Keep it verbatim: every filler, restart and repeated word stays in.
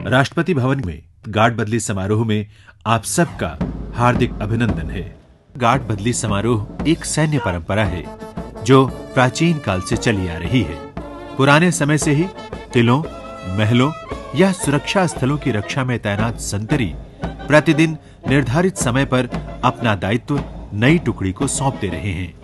राष्ट्रपति भवन में गार्ड बदली समारोह में आप सबका हार्दिक अभिनंदन है। गार्ड बदली समारोह एक सैन्य परंपरा है जो प्राचीन काल से चली आ रही है। पुराने समय से ही किलों, महलों या सुरक्षा स्थलों की रक्षा में तैनात संतरी प्रतिदिन निर्धारित समय पर अपना दायित्व नई टुकड़ी को सौंपते रहे हैं।